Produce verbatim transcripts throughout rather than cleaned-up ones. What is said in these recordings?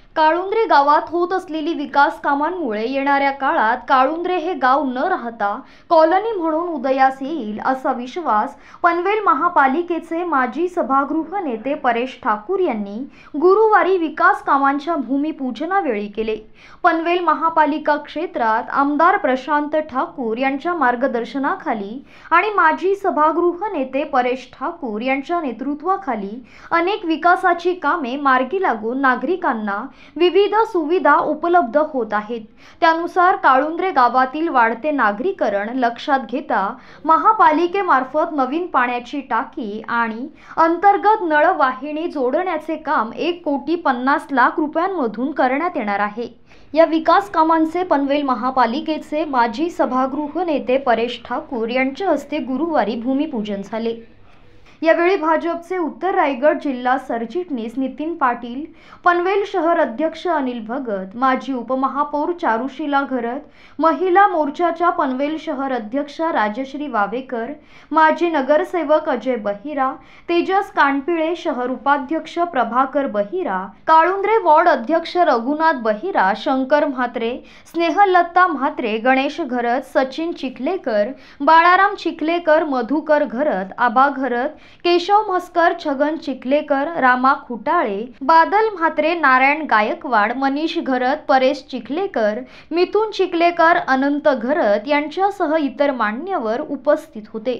काळुंद्रे गावात होत असलेली विकास कामांमुळे येणाऱ्या काळात काळुंद्रे हे गाव न राहता कॉलनी म्हणून उदयास येईल असा विश्वास पनवेल महापालिकेचे माजी सभागृह नेते परेश ठाकूर यांनी गुरुवारी विकास कामांच्या भूमिपूजनावेळी केले। पनवेल महापालिका क्षेत्रात आमदार प्रशांत ठाकूर यांच्या मार्गदर्शनाखाली आणि माजी सभागृह नेते परेश ठाकूर यांच्या नेतृत्वाखाली अनेक विकासाची कामे मार्गी लागून नागरिकांना विविध सुविधा उपलब्ध होत आहेत। त्यानुसार काळुंद्रे गावातील वाढते नागरीकरण लक्षात घेता महापालिकेमार्फत नवीन पाण्याची टाकी आणि अंतर्गत नळवाहिनी जोडण्याचे काम एक कोटी पन्नास लाख रुपयांमधून करण्यात येणार आहे। या विकास कामांचे पनवेल महापालिकेचे माजी सभागृह नेते परेश ठाकूर यांच्या हस्ते गुरुवारी भूमिपूजन झाले। यावेळी भाजपचे उत्तर रायगड जिल्हा सरचिटणीस नितीन पाटील, पनवेल शहर अध्यक्ष अनिल भगत, माजी उपमहापौर चारुशीला घरत, महिला मोर्चाच्या पनवेल शहर अध्यक्ष राजश्री वावेकर, माजी नगरसेवक अजय बहिरा, तेजस कानपिळे, शहर उपाध्यक्ष प्रभाकर बहिरा, काळुंद्रे वॉर्ड अध्यक्ष रघुनाथ बहिरा, शंकर म्हात्रे, स्नेहलता म्हात्रे, गणेश घरत, सचिन चिखलेकर, बाळाराम चिखलेकर, मधुकर घरत, आबा घरत, केशव म्हस्कर, छगन चिखलेकर, रामा खुटाळे, बादल म्हात्रे, नारायण गायकवाड, मनीष घरत, परेश चिखलेकर, मिथुन चिखलेकर, अनंत घरत यांच्यासह इतर मान्यवर उपस्थित होते।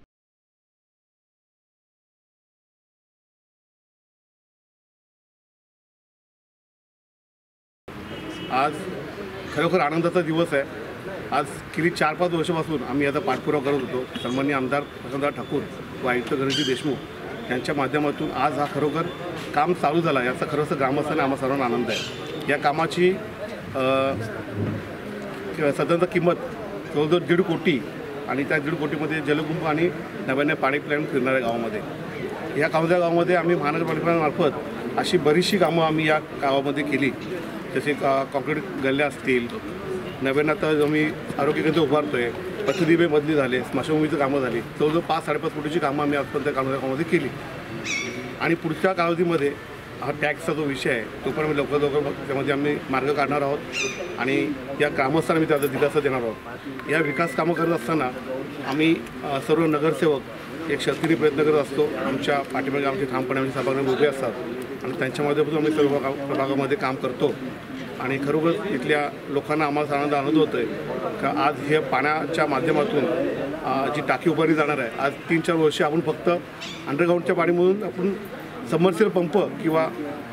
आज खरोखर आनंदाचा दिवस आहे। आज गेली चार पाच वर्षापासून आम्ही आता पाठपुरावा करत होतो। सन्माननीय आमदार प्रशांत ठाकूर व आयुक्त गणेशजी देशमुख यांच्या माध्यमातून आज हा खरोखर काम चालू झाला, याचा खरोखर ग्रामस्थांना आम्हा सर्वांना आनंद आहे। या कामाची साधारणतः किंमत जवळजवळ दीड कोटी आणि त्या दीड कोटीमध्ये जलकुंभ आणि नव्याने पाणी प्लॅन फिरणाऱ्या गावामध्ये या कामगार गावामध्ये आम्ही महानगरपालिकेमार्फत अशी बरीचशी कामं आम्ही या गावामध्ये केली, जसे कॉन्क्रीट गल्ल्या असतील, नव्यानं आता आम्ही आरोग्य केंद्र उभारतो आहे, पथदिवे बदली झाले, स्मशानभूमीची कामं झाली, जवळजवळ पाच साडेपाच कोटीची कामं आम्ही आजपर्यंत त्या कामगारामध्ये केली। आणि पुढच्या कालावधीमध्ये हा टॅक्सचा जो विषय आहे तो पण आम्ही लवकर लवकर त्यामध्ये आम्ही मार्ग काढणार आहोत आणि या ग्रामस्थांना आम्ही त्याचा दिलासा देणार आहोत। या विकास कामं करत असताना आम्ही सर्व नगरसेवक एक शक्तीने प्रयत्न करत असतो। आमच्या पाठीमागे आमचे ठामपणे आमचे सभागृह उभे असतात आणि त्यांच्या माध्यमातून आम्ही सर्व प्रभागामध्ये काम करतो आणि खरोखर इथल्या लोकांना आम्हाला आनंद आनंद होतो आहे का आज हे पाण्याच्या माध्यमातून जी टाकी उभारली जाणार आहे। आज तीन चार वर्षे आपण फक्त अंडरग्राऊंडच्या पाणीमधून आपण सबमर्सिबल पंप किंवा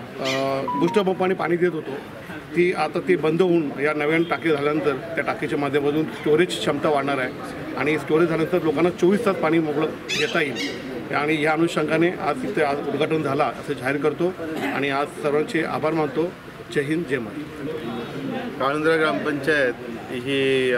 बूस्टर पंपाने पाणी देत होतो, ती आता ती बंद होऊन या नव्यान टाकी झाल्यानंतर त्या टाकीच्या माध्यमातून स्टोरेज क्षमता वाढणार आहे आणि स्टोरेज झाल्यानंतर लोकांना चोवीस तास पाणी मोकळं घेता येईल आणि या अनुषंगाने आज तिथे आज उद्घाटन झाला असं जाहीर करतो आणि आज सर्वांचे आभार मानतो। जय हिंद, जय महाराष्ट्र। काळुंद्रे ग्रामपंचायत ही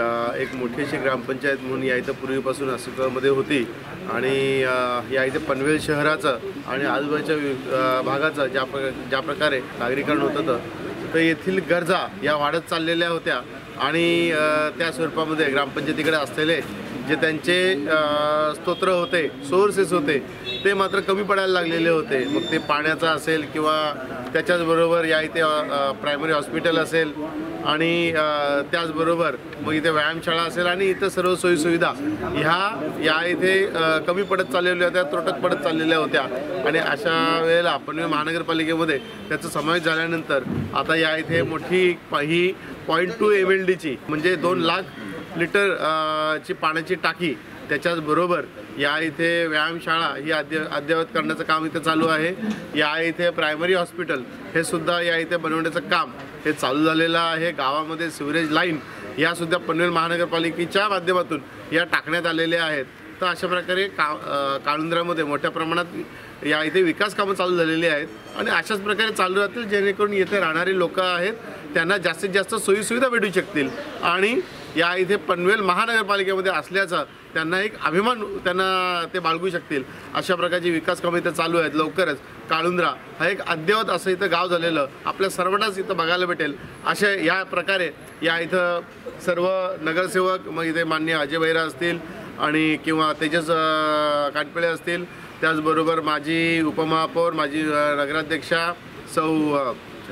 एक मोठीशी ग्रामपंचायत म्हणून या इथं पूर्वीपासून अस्तित्वामध्ये होती आणि या इथे पनवेल शहराचं आणि आजूबाजूच्या भागाचं ज्या प्र ज्या प्रकारे नागरीकरण होत होतं तर येथील गरजा या वाढत चाललेल्या होत्या आणि त्या स्वरूपामध्ये ग्रामपंचायतीकडे असलेले जे त्यांचे स्तोत्र होते, सोर्सेस होते, ते मात्र कमी पडायला लागलेले होते। मग ते पाण्याचं असेल किंवा त्याच्याचबरोबर या इथे प्रायमरी हॉस्पिटल असेल आणि त्याचबरोबर मग इथे व्यायामशाळा असेल आणि इतर सर्व सोयीसुविधा ह्या या इथे कमी पडत चाललेल्या होत्या, त्रुटत पडत चाललेल्या होत्या आणि अशा वेळेला पनवेल महानगरपालिकेमध्ये त्याचा समावेश झाल्यानंतर आता या इथे मोठी ही पॉईंट टू एम एल डीची म्हणजे दोन लाख लिटर ची पाण्याची टाकी, त्याच्याचबरोबर या इथे व्यायामशाळा ही अद्य अद्ययावत करण्याचं काम इथे चालू आहे। या इथे प्रायमरी हॉस्पिटल हे सुद्धा या इथे बनवण्याचं काम हे चालू झालेलं आहे। गावामध्ये सिवरेज लाईन यासुद्धा पनवेल महानगरपालिकेच्या माध्यमातून या टाकण्यात आलेल्या आहेत। तर अशा प्रकारे का काळुंद्र्यामध्ये मोठ्या प्रमाणात या इथे विकास कामं चालू झालेली आहेत आणि अशाच प्रकारे चालू राहतील जेणेकरून येथे राहणारी लोक आहेत त्यांना जास्तीत जास्त सोयीसुविधा भेटू शकतील आणि या इथे पनवेल महानगरपालिकेमध्ये असल्याचा त्यांना एक अभिमान त्यांना ते बाळगू शकतील। अशा प्रकारची विकास कामं इथं चालू आहेत। लवकरच काळुंद्रा हा एक अद्ययावत असं इथं गाव झालेलं आपल्या सर्वांनाच इथं बघायला भेटेल। अशा या प्रकारे या इथं सर्व नगरसेवक मग इथे माननीय अजय बहिरा असतील आणि किंवा तेजस कानपिळे असतील, त्याचबरोबर माजी उपमहापौर, माजी नगराध्यक्षा सौ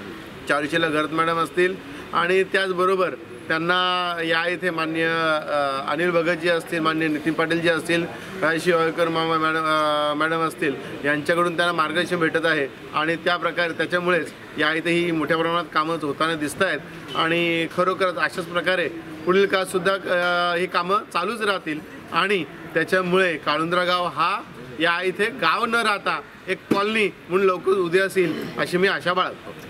चारुशीला घरत मॅडम असतील आणि त्याचबरोबर त्यांना या इथे मान्य अनिल भगतजी असतील, मान्य नितीन पाटीलजी असतील, राजश्री वाळकर मामा मॅडम मॅडम असतील, यांच्याकडून त्यांना मार्गदर्शन भेटत आहे आणि त्या प्रकारे त्याच्यामुळेच या इथे ही मोठ्या प्रमाणात कामं होताना दिसत आहेत आणि खरोखरच अशाच प्रकारे पुढील काळातसुद्धा ही कामं चालूच राहतील आणि त्याच्यामुळे काळुंद्रा गाव हा या इथे गाव न राहता एक कॉलनी म्हणून लवकर उदयास येईल अशी मी आशा बाळगतो.